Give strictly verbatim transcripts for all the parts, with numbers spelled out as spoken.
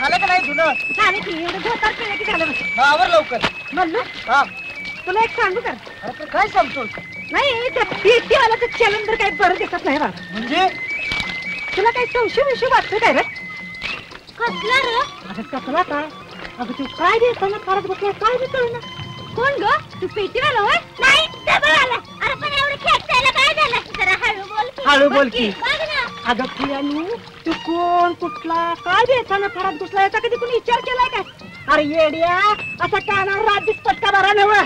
झालं का नाही धुणं? झालं की एवढं धोतर केलं की झालं बस. आवर लवकर. म्हणलं हा तुला एक सांगू का? अरे काय सांगतो? नाही त्या पेटीवाल्याचं चलन तर काही बरं दिसत नाही बाबा. म्हणजे तुला काही संशय विषय वाटतं काय रे? कसला रे? अगं कसला काय? अगं तू काय देताना फारच बसला काय बी ना. कोण ग? तू पेटीवाला होय? नाही डबलवाला. अरे पण एवढं खेचायला काय झालं? जरा हळू बोल की. हळू बोल की. अगं पियानू तू कोण कुठला काय देताना फारच बसला याचा कधी कोणी विचार केलाय काय? अरे येड्या असा कानावर रात दिसतात का बरा नव?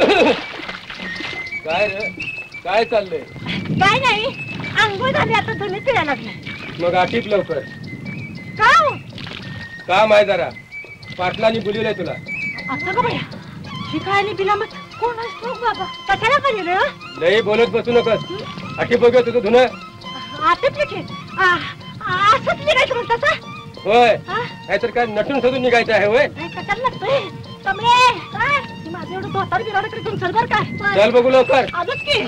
काय रे काय चाललंय? काय नाही अंघोळ झाली आता धुणे पिळायला लागले. मग आठीप लवकर. का हो? काम आहे जरा पाटलांनी बोलवलंय तुला. असं का बया? शिकायला बिला मग कोण असतो बाबा? कशाला पाहिजे रे? लई बोलत बसू नकोस. आठीप बघ तुझं धुणं. आठीप लिखे असंच निघायचं म्हणतात. होय नाहीतर काय नटून सजून निघायचं आहे होय? कशाला लागतोय कमळे? काय माझं एवढं धोतर बिराड करून चल बर काय? चल बघू लवकर. आलोच की.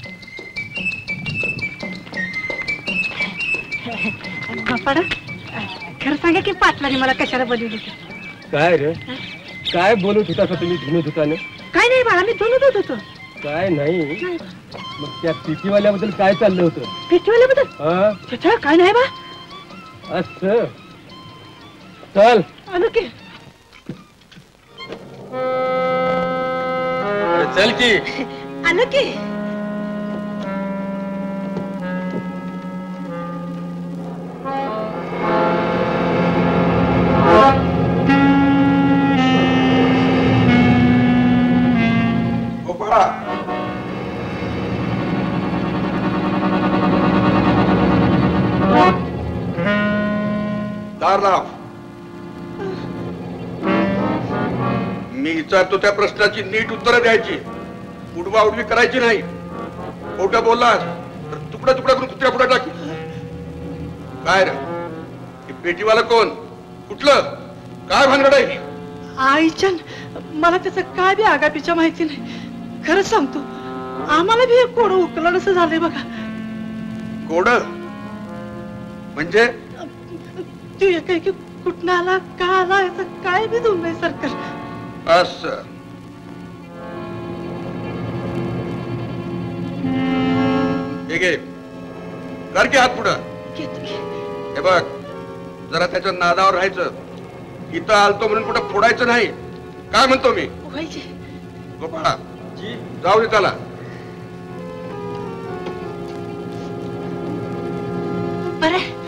खरं सांगा की पाटलाने मला कशाला बोलवली? काय रे काय बोलत होता तुम्ही धुणं धुताने? काय नाही बाळा मी धुणं धुत होतो. काय नाही मग त्या पिटीवाल्याबद्दल काय चाललं होतं? पिटीवाल्याबद्दल? हा काय नाही बा. असं चल. आलो की. चल की. आलो की. दार लाव. मी विचारतो त्या प्रश्नाची नीट उत्तरं द्यायची. उडवा उडवी करायची नाही. खोटं बोललास तर तुकडा तुकडा करून कुत्र्या पुढे टाकी. काय रे पेटीवाला कोण? कुठलं? काय भानगड आहे? आईचन मला त्याचं काय बी आगापीच्या माहिती नाही. खरंच सांगतो आम्हाला बी कोड उकलं असं झालंय बघा. कोड म्हणजे? तू एक की कुठं आला का आला याचं काय बी दोन नाही सरकार. असं ठीक आहे कर की हात पुढं. हे बघ जरा त्याच्या नादावर राहायचं. इथं आलतो म्हणून कुठं फोडायचं नाही. काय म्हणतो मी? गोपाळा जाऊ दे त्याला. बरं